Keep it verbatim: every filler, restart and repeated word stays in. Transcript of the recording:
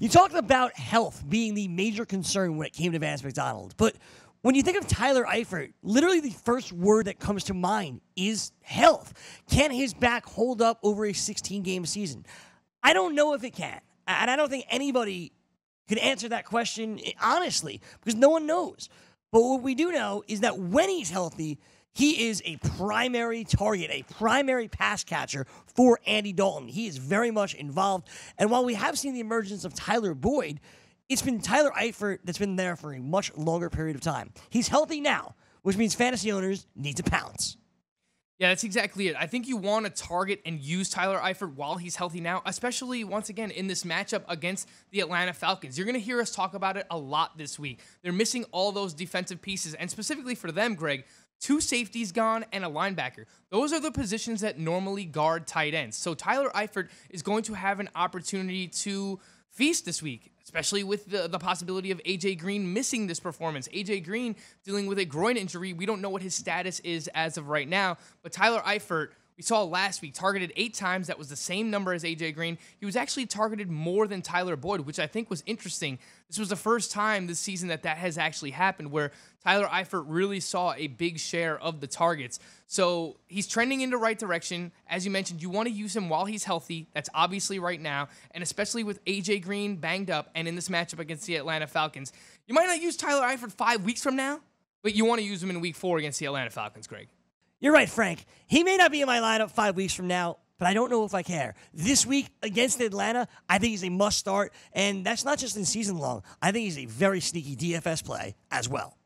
You talked about health being the major concern when it came to Vance McDonald, but when you think of Tyler Eifert, literally the first word that comes to mind is health. Can his back hold up over a sixteen-game season? I don't know if it can, and I don't think anybody can answer that question honestly, because no one knows. But what we do know is that when he's healthy, he is a primary target, a primary pass catcher for Andy Dalton. He is very much involved. And while we have seen the emergence of Tyler Boyd, it's been Tyler Eifert that's been there for a much longer period of time. He's healthy now, which means fantasy owners need to pounce. Yeah, that's exactly it. I think you want to target and use Tyler Eifert while he's healthy now, especially, once again, in this matchup against the Atlanta Falcons. You're going to hear us talk about it a lot this week. They're missing all those defensive pieces, and specifically for them, Greg, two safeties gone and a linebacker. Those are the positions that normally guard tight ends. So Tyler Eifert is going to have an opportunity to feast this week, especially with the, the possibility of A J Green missing this performance. A J Green dealing with a groin injury. We don't know what his status is as of right now, but Tyler Eifert, we saw last week, targeted eight times. That was the same number as A J Green. He was actually targeted more than Tyler Boyd, which I think was interesting. This was the first time this season that that has actually happened, where Tyler Eifert really saw a big share of the targets. So he's trending in the right direction. As you mentioned, you want to use him while he's healthy. That's obviously right now, and especially with A J Green banged up and in this matchup against the Atlanta Falcons. You might not use Tyler Eifert five weeks from now, but you want to use him in week four against the Atlanta Falcons, Greg. You're right, Frank. He may not be in my lineup five weeks from now, but I don't know if I care. This week against Atlanta, I think he's a must start, and that's not just in season long. I think he's a very sneaky D F S play as well.